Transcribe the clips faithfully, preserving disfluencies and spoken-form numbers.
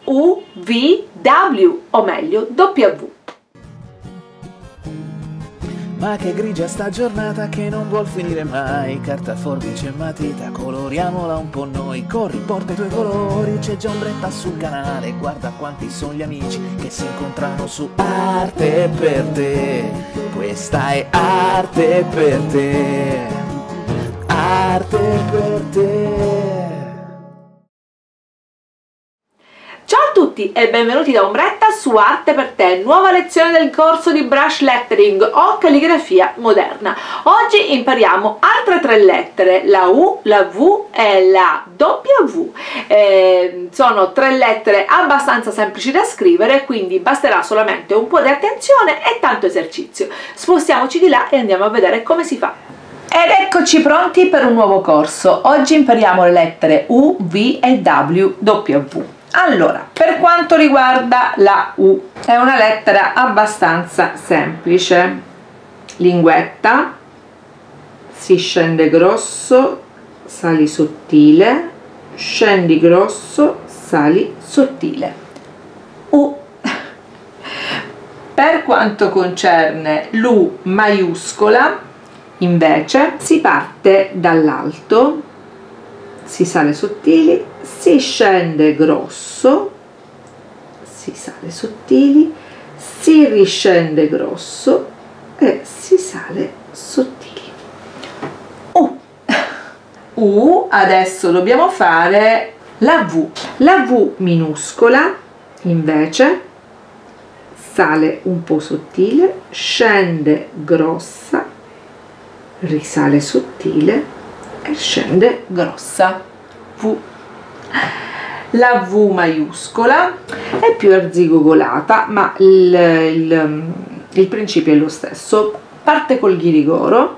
U, V, W o meglio W. Ma che grigia sta giornata che non vuol finire mai. Carta, forbice e matita, coloriamola un po' noi. Corri, porta i tuoi colori, c'è già ombretta sul canale. Guarda quanti sono gli amici che si incontrano su Arte per te. Questa è arte per te. Arte per te. Ciao a tutti e benvenuti da Ombretta su Arte per te, nuova lezione del corso di brush lettering o calligrafia moderna. Oggi impariamo altre tre lettere, la U, la V e la W. Eh, sono tre lettere abbastanza semplici da scrivere, quindi basterà solamente un po' di attenzione e tanto esercizio. Spostiamoci di là e andiamo a vedere come si fa. Ed eccoci pronti per un nuovo corso. Oggi impariamo le lettere U, V e W, W. Allora, per quanto riguarda la U, è una lettera abbastanza semplice. Linguetta, si scende grosso, sali sottile, scendi grosso, sali sottile. U. Per quanto concerne l'U maiuscola, invece, si parte dall'alto, si sale sottili, si scende grosso, si sale sottili, si riscende grosso e si sale sottili. U. U, adesso dobbiamo fare la V. La V minuscola, invece, sale un po' sottile, scende grossa, risale sottile e scende grossa. V. La V maiuscola è più arzigogolata, ma il, il, il principio è lo stesso. Parte col ghirigoro,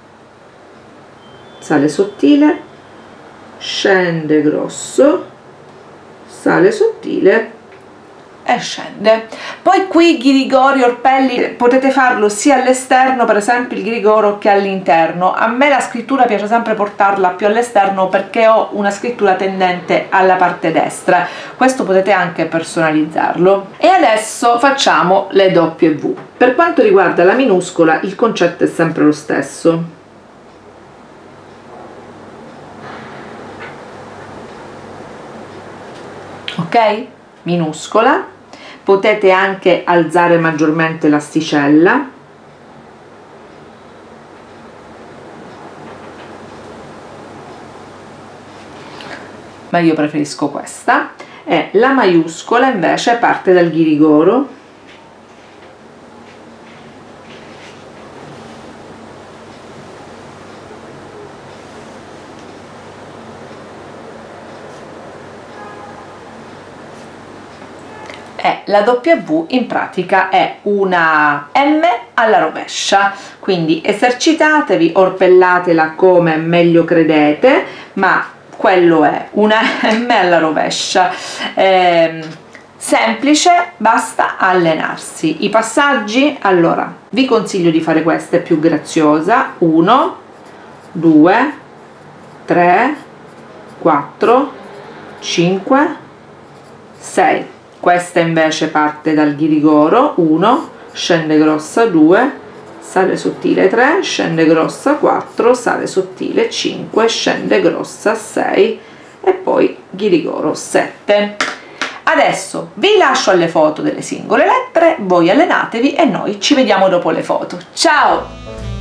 sale sottile, scende grosso, sale sottile e scende. Poi qui ghirigori, orpelli, potete farlo sia all'esterno, per esempio il ghirigoro, che all'interno. A me la scrittura piace sempre portarla più all'esterno perché ho una scrittura tendente alla parte destra. Questo potete anche personalizzarlo. E adesso facciamo le W. Per quanto riguarda la minuscola il concetto è sempre lo stesso. Ok? Minuscola. Potete anche alzare maggiormente l'asticella. Ma io preferisco questa. E la maiuscola invece parte dal ghirigoro. E la W in pratica è una M alla rovescia, quindi esercitatevi, orpellatela come meglio credete, ma quello è una M alla rovescia. Eh, semplice, basta allenarsi. I passaggi, allora, vi consiglio di fare questa, è più graziosa. uno, due, tre, quattro, cinque, sei. Questa invece parte dal ghirigoro, uno, scende grossa, due, sale sottile, tre, scende grossa, quattro, sale sottile, cinque, scende grossa, sei e poi ghirigoro, sette. Adesso vi lascio alle foto delle singole lettere, voi allenatevi e noi ci vediamo dopo le foto. Ciao!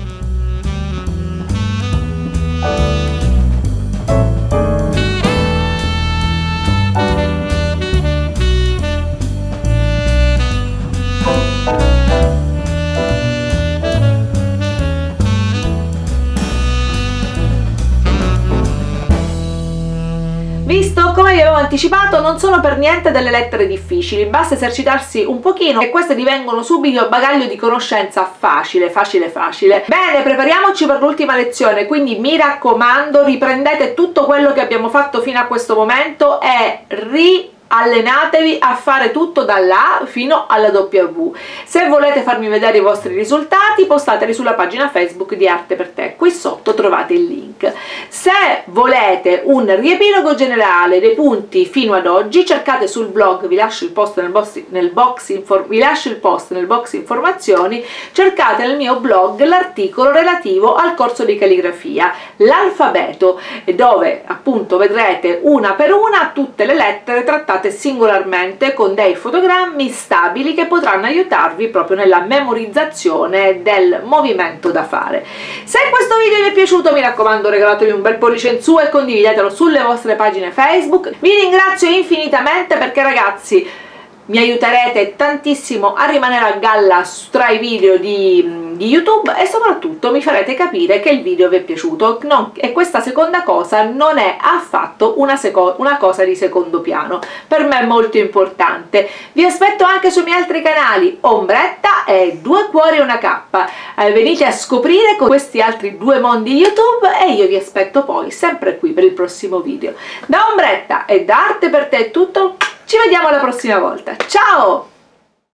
Visto, come vi avevo anticipato, non sono per niente delle lettere difficili, basta esercitarsi un pochino e queste divengono subito bagaglio di conoscenza facile, facile, facile. Bene, prepariamoci per l'ultima lezione, quindi mi raccomando, riprendete tutto quello che abbiamo fatto fino a questo momento e ri allenatevi a fare tutto dalla A fino alla W. Se volete farmi vedere i vostri risultati, postateli sulla pagina Facebook di Arte per Te, qui sotto trovate il link. Se volete un riepilogo generale dei punti fino ad oggi, cercate sul blog, vi lascio il post nel box, nel box infor, vi lascio il post nel box informazioni, cercate nel mio blog l'articolo relativo al corso di calligrafia, l'alfabeto, dove appunto vedrete una per una tutte le lettere trattate singolarmente con dei fotogrammi stabili che potranno aiutarvi proprio nella memorizzazione del movimento da fare. Se questo video vi è piaciuto, mi raccomando, regalatevi un bel pollice in su e condividetelo sulle vostre pagine Facebook. Vi ringrazio infinitamente perché, ragazzi, mi aiuterete tantissimo a rimanere a galla tra i video di, di YouTube e soprattutto mi farete capire che il video vi è piaciuto. Non, e questa seconda cosa non è affatto una, una cosa di secondo piano, per me è molto importante. Vi aspetto anche sui miei altri canali, Ombretta e Due Cuori e una K. Eh, venite a scoprire con questi altri due mondi YouTube e io vi aspetto poi sempre qui per il prossimo video. Da Ombretta e da Arte per Te è tutto. Ci vediamo la prossima volta, ciao!